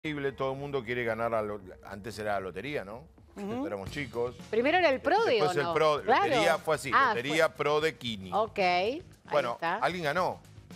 increíble, todo el mundo quiere ganar, antes era la lotería, ¿no? Cuando éramos chicos. Primero era el PRODE, Después ¿o no? el PRODE, Claro. lotería fue así, lotería PRODE Kini. Ok, Bueno, está. alguien ganó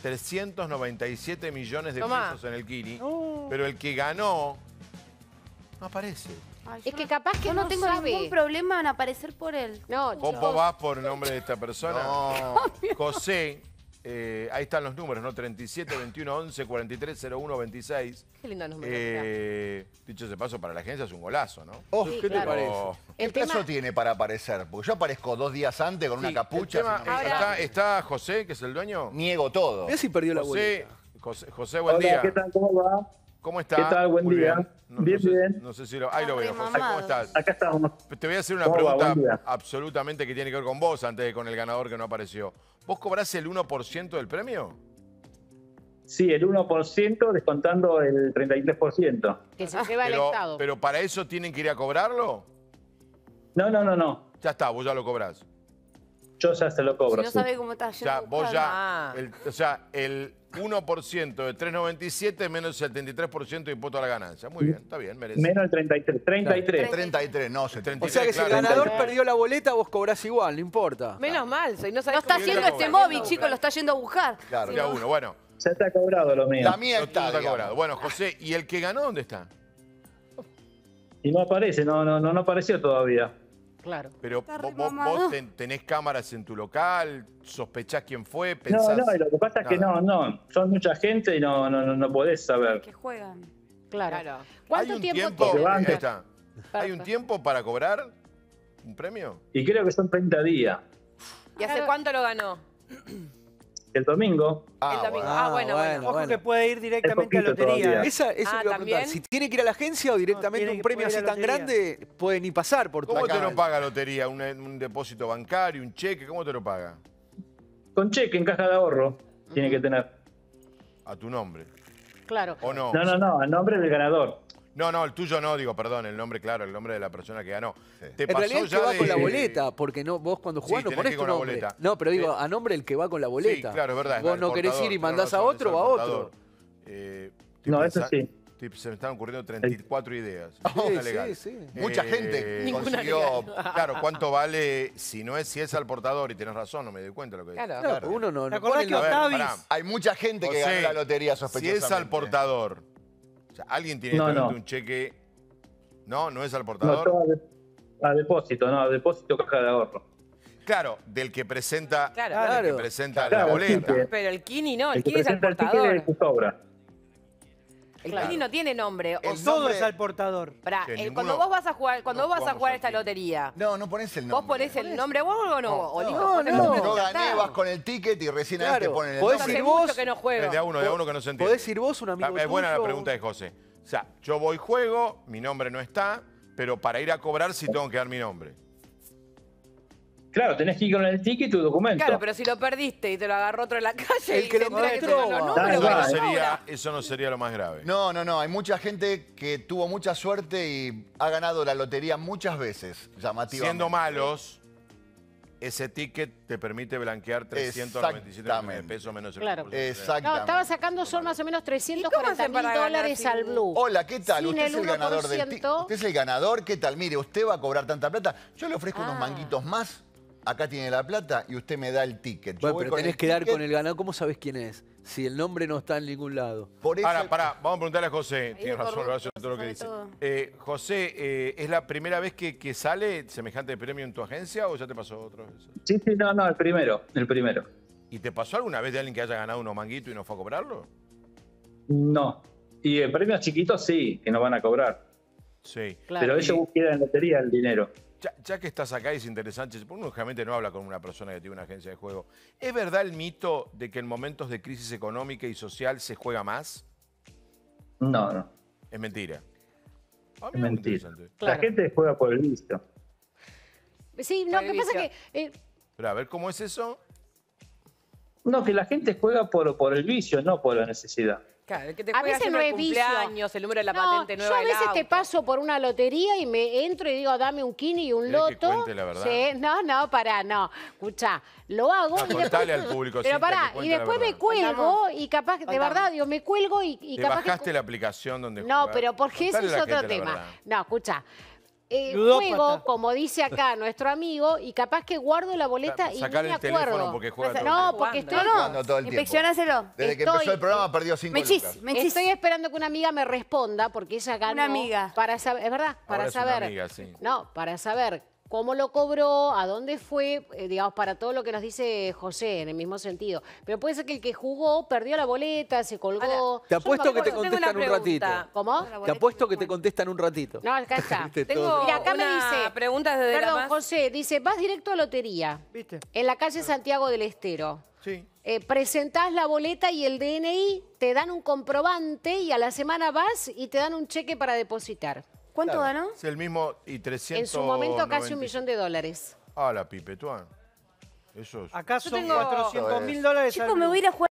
397 millones de pesos en el Kini, pero el que ganó no aparece. Ay, Es yo que capaz que yo no tengo sabe. ningún problema en aparecer por él. No, Vos chicos. vas por el nombre de esta persona. No. José, ahí están los números, ¿no? 37, 21, 11, 43, 01, 26. Qué lindo número. Dicho ese paso, para la agencia es un golazo, ¿no? Oh, Sí, ¿qué claro. te parece? Oh. ¿Qué El peso tema- tiene para aparecer? Porque yo aparezco 2 días antes con una capucha. El tema, sin nada. ¿está José, que es el dueño? Niego todo. Mirá si perdió la José, vuelta. José, buen Hola, día. ¿qué tal? ¿Cómo va? ¿Cómo está? ¿Qué tal? Buen Muy día. Bien, Bien, sé, bien. No sé si lo... Ahí lo veo, José. ¿Cómo Remamados. estás? Acá estamos. Te voy a hacer una ¿Cómo va? Buen pregunta día. absolutamente que tiene que ver con vos, antes de con el ganador que no apareció. ¿Vos cobrás el 1% del premio? Sí, el 1% descontando el 33%. Que se lleva el Estado. Pero para eso tienen que ir a cobrarlo. No. Ya está, vos ya lo cobrás. Yo ya se lo Si cobro. no sí. sabe cómo está O sea, yendo. vos ya... Ah. el 1% de 3,97 menos el 73% de impuesto a la ganancia. Muy bien, está bien, merece. Menos el 33. 33. 33, no, 33. O sea que si el Claro. ganador perdió la boleta, vos cobrás igual, no importa. Menos mal, soy no No sabés está cómo- yendo Yo este cobro. móvil, chicos, lo está yendo a buscar. Claro. Ya uno, bueno. Ya está cobrado lo mío. La mía No, está, está digamos. cobrado. Bueno, José, ¿y el que ganó dónde está? Y no aparece, no apareció todavía. Claro. Pero Está vos remamado. tenés cámaras en tu local, sospechás quién fue, No, pensás... y lo que pasa es que no. Son mucha gente y no podés saber. Que juegan. Claro. Claro. ¿Cuánto ¿Hay un tiempo Que tiene? van, Ahí está. ¿Hay un Perfecto. tiempo para cobrar un premio? Y creo que son 30 días. ¿Y hace cuánto lo ganó? El domingo. El domingo. Bueno. Ojo que puede ir directamente a poquito lotería. todavía. Eso iba a preguntar. ¿también? Si tiene que ir a la agencia o directamente tiene un que premio poder así ir a tan lotería. grande, puede ni pasar por tu ¿Cómo te canal. lo paga lotería? ¿Un depósito bancario, un cheque? ¿Cómo te lo paga? Con cheque en caja de ahorro. Tiene que tener. A tu nombre. Claro. ¿O no? No, a nombre del ganador. No, el tuyo no, digo, perdón, el nombre, claro, el nombre de la persona que ganó. ¿Te En pasó realidad el que ya va de- con la boleta, porque no, vos cuando jugás Sí, no tenés ponés que ir tu con la nombre. boleta. No, pero digo, a nombre del que va con la boleta. Sí, claro, es verdad. Vos no querés ir y mandás a otro o a otro. No, eso sí. Se me están ocurriendo 34 ideas. Sí, Ninguna legal. sí. Mucha gente Ninguna consiguió... Claro, ¿cuánto vale si es al portador? Y tenés razón, no me doy cuenta lo que Claro. Claro, porque uno no ¿Te pone acordás que la... A ver, Octavis? pará. Hay mucha gente que José, ganó la lotería Si sospechosamente. es al portador, o sea, alguien tiene No, que tener no. un cheque. No es al No, portador. todo a depósito, a depósito caja de ahorro. Claro, del que presenta, Claro. del que presenta Claro, la boleta. sí, Pero el Kini no, el El que Kini es al presenta el portador. ticket se cobra. El Claro. Kini no tiene nombre. El Todo nombre- es al portador. Pará, Que cuando ninguno- vos vas a jugar, cuando no vos vas a jugamos jugar al esta Kini. lotería, No ponés el nombre. ¿vos ponés el nombre vos o no? O listo, no, ponés no. el nombre, Yo ya gané, está. vas con el ticket y recién ahí Claro, te ponen el podés nombre. ir Hace vos- mucho que no juego. De a uno que no se entiende. Podés ir vos, un amigo Es buena la tuyo. pregunta de José. O sea, yo voy, juego, mi nombre no está, pero para ir a cobrar sí tengo que dar mi nombre. Claro, tenés que ir con el ticket y tu documento. Claro, pero si lo perdiste y te lo agarró otro en la calle El y que lo tendrá encontró. tener los Da números, igual. que no cobra. Eso no sería lo más grave. No, hay mucha gente que tuvo mucha suerte y ha ganado la lotería muchas veces, llamativamente. Siendo malos, ese ticket te permite blanquear 397 millones de pesos menos el Claro. 1%. No, Exactamente. estaba sacando son más o menos ¿Y cómo 340 hacen mil para ganar dólares sin- al Blue. Hola, ¿qué tal? Sin Usted el es el ganador del 1%. Usted es el ganador, ¿qué tal? Mire, usted va a cobrar tanta plata. Yo le ofrezco unos Ah. manguitos más. Acá tiene la plata y usted me da el ticket. Yo Bueno, voy pero con tenés el que dar ticket, con el ganador. ¿Cómo sabés quién es? Si el nombre no está en ningún lado. Por eso, Ahora, pará, vamos a preguntarle a José. Tiene razón, corrupto, Horacio, todo lo que sobre dice. todo. José, ¿es la primera vez que sale semejante premio en tu agencia o ya te pasó otra vez? Sí, no, el primero. ¿Y te pasó alguna vez de alguien que haya ganado unos manguitos y no fue a cobrarlo? No. Y en premios chiquitos sí, que no van a cobrar. Sí. Claro. Pero ellos quedan en lotería el dinero. Ya que estás acá es interesante, porque uno realmente no habla con una persona que tiene una agencia de juego. ¿Es verdad el mito de que en momentos de crisis económica y social se juega más? No. Es mentira. Ah, Es mira, muy mentira. interesante. Claro. La gente juega por el vicio. Sí, no, lo que pasa es que... Pero a ver, ¿cómo es eso? No, que la gente juega por el vicio, no por la necesidad. Claro, el que te A juega veces siempre no el es vicio. cumpleaños, el número de la No, patente nueva yo a del veces te auto. paso por una lotería y me entro y digo, dame un kini y un ¿Querés que loto. cuente la verdad? Sí, no, pará, no. Escuchá, lo hago No, y contale después... al público, Pero Cintia, pará, que cuente y la después me verdad. cuelgo y capaz, de Contame. verdad, digo, me cuelgo y ¿Te capaz bajaste que... la aplicación donde No, jugás? pero porque ese Contale es a la otro gente la tema. verdad. No, escucha. Ludópata. Juego, como dice acá nuestro amigo, y capaz que guardo la boleta y no Sacar me el teléfono acuerdo. porque juega todo el No, tiempo. porque Jugando. estoy... Jugando todo el tiempo. Inspeccionáselo. Desde que Estoy- empezó el programa perdió 5 Mechis, lucas. mechis. Estoy esperando que una amiga me responda, porque ella ganó. Una amiga. Para saber, es verdad, para Ahora es una saber. amiga, sí. No, para saber cómo lo cobró, a dónde fue, digamos, para todo lo que nos dice José, en el mismo sentido. Pero puede ser que el que jugó perdió la boleta, se colgó. Te Yo no me apuesto que te acuerdo. Tengo una contestan un ratito. pregunta. ¿Cómo? Te apuesto que te contestan un ratito. No, acá está. Viste, Tengo todo. Mira, acá me una dice- pregunta desde la Perdón, más... José, dice, vas directo a lotería, ¿Viste? en la calle Santiago del Estero. Sí. Presentás la boleta y el DNI, te dan un comprobante y a la semana vas y te dan un cheque para depositar. ¿Cuánto ganó? Es el mismo y 300. En su momento casi $1.000.000. Ah, la pipetuán. Eso es. Acá Yo son tengo- $400.000 Chicos, al me voy a ir a jugar